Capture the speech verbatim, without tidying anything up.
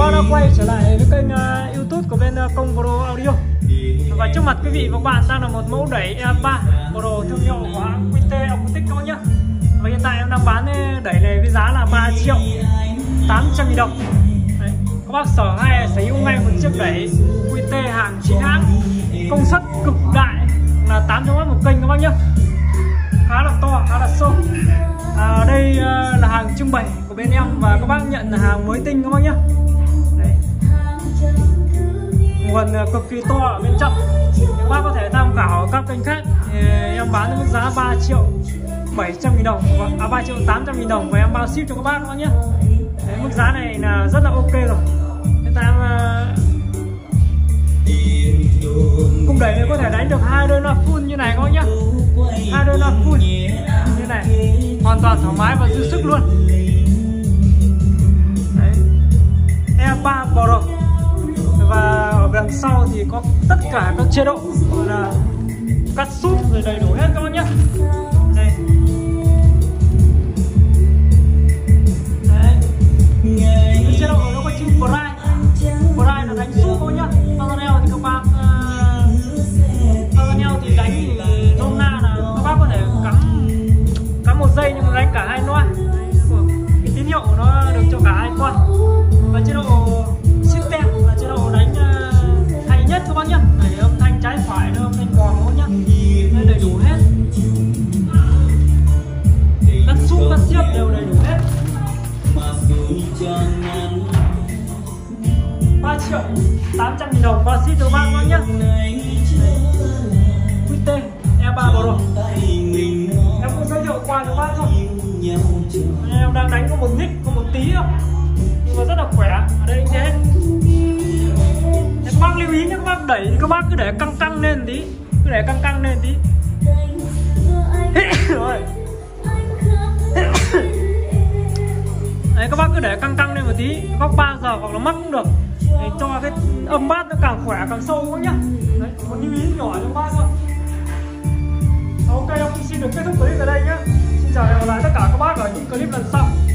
bác đã quay trở lại với kênh uh, YouTube của bên uh, Công Pro Audio. Và trước mặt quý vị và các bạn đang là một mẫu đẩy E ba Pro thương hiệu của hãng quy tê Acoustic các bác nhé. Và hiện tại em đang bán đẩy này với giá là ba triệu tám trăm nghìn đồng. Đấy, các bác sở hay sở hữu ngay một chiếc đẩy quy tê hàng chính hãng, công suất cực đại là tám trăm oát một kênh các bác nhé. Khá là to, khá là sâu. À, đây uh, là hàng trưng bày của bên em và các bác nhận là hàng mới tinh các bác nhé. Đấy. Nguồn uh, cực kỳ to ở bên trong. Các bác có thể tham khảo ở các kênh khác. Thì em bán với mức giá ba triệu bảy trăm nghìn đồng, à ba triệu tám trăm nghìn đồng và em bao ship cho các bác các bác nhé. Đấy, mức giá này là rất là ok rồi. Hiện tại em uh, cung đẩy này có thể đánh được hai đôi loa full như này các bác nhé. Hai đôi loa full như này hoàn toàn thoải mái và dư sức luôn. Đấy. E ba Pro và ở đằng sau thì có tất cả các chế độ gọi là cắt súp rồi đầy đủ hết các bác nhé. Đây. Đấy. Cái chế độ nó có chữ Prime. Prime là đánh súp các bác nhé. Parallel thì các bác uh, Parallel thì đánh thì nôm na là các bác có thể cắm cắm một dây nhưng mà đánh cả hai loa. Cái tín hiệu của nó được cho cả hai con. Và chế độ system là chế độ đánh uh, hay nhất các bác nhé. Để âm thanh trái phải, âm thanh vòng các nhé. Đây đầy đủ hết. Cắt súp, cắt siết đều đầy đủ hết. ba triệu tám trăm nghìn đồng bao ship cho các bác nhé. quy tê E ba Pro. Em cũng giới thiệu qua cho bác thôi. Em đang đánh có một nick, có một tí thôi, nhưng mà rất là khỏe. Ở đây thế. Các bác lưu ý nhé, các bác đẩy thì các bác cứ để căng căng lên tí, cứ để căng căng lên tí. Rồi. Đấy, các bác cứ để căng căng lên một tí, góc ba giờ hoặc là mắc cũng được. Để cho cái âm bass nó càng khỏe càng sâu quá nhá. Đấy, một lưu ý nhỏ cho các bác thôi. Ok, em xin được kết thúc clip ở đây nhé. Xin chào và hẹn gặp lại tất cả các bác ở những clip lần sau.